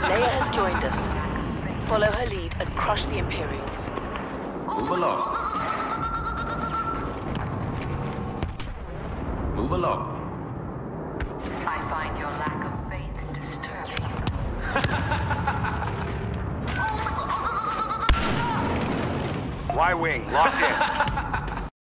Leia has joined us. Follow her lead and crush the Imperials. Move along. Move along. I find your lack of faith disturbing. Y-wing, locked in.